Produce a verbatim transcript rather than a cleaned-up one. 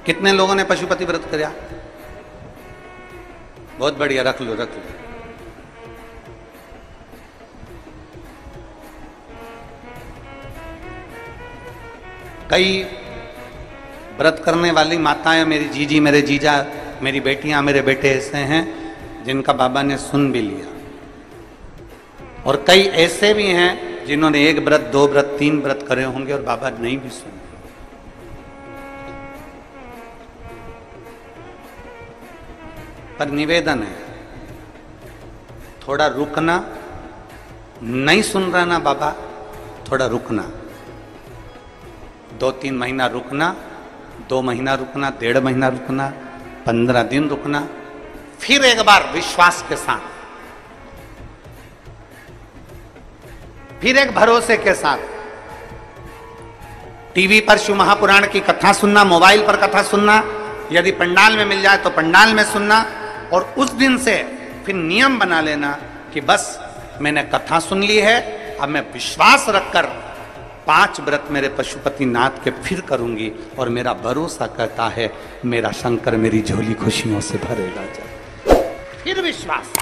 कितने लोगों ने पशुपति व्रत किया? बहुत बढ़िया, रख लो रख लो। कई व्रत करने वाली माताएं, मेरी जीजी, मेरे जीजा, मेरी बेटियां, मेरे बेटे ऐसे हैं जिनका बाबा ने सुन भी लिया, और कई ऐसे भी हैं जिन्होंने एक व्रत, दो व्रत, तीन व्रत करे होंगे और बाबा नहीं भी सुने। पर निवेदन है, थोड़ा रुकना, नहीं सुन रहा ना बाबा, थोड़ा रुकना, दो तीन महीना रुकना, दो महीना रुकना, डेढ़ महीना रुकना, पंद्रह दिन रुकना, फिर एक बार विश्वास के साथ, फिर एक भरोसे के साथ टीवी पर शिव महापुराण की कथा सुनना, मोबाइल पर कथा सुनना, यदि पंडाल में मिल जाए तो पंडाल में सुनना, और उस दिन से फिर नियम बना लेना कि बस मैंने कथा सुन ली है, अब मैं विश्वास रखकर पांच व्रत मेरे पशुपति नाथ के फिर करूंगी, और मेरा भरोसा कहता है मेरा शंकर मेरी झोली खुशियों से भरेगा। फिर विश्वास।